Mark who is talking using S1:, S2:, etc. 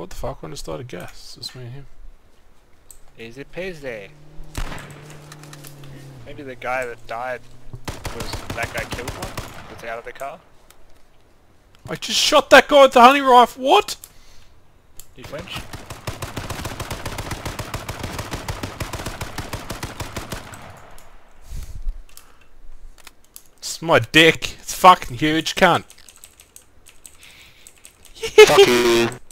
S1: What the fuck? When I started gas, it's just me and him.
S2: Easy peasy. Maybe the guy that died was that guy killed one that's out of the car.
S1: I just shot that guy with the honey rifle. What?
S2: You flinch?
S1: It's my dick. It's fucking huge, cunt.
S3: Fuck you.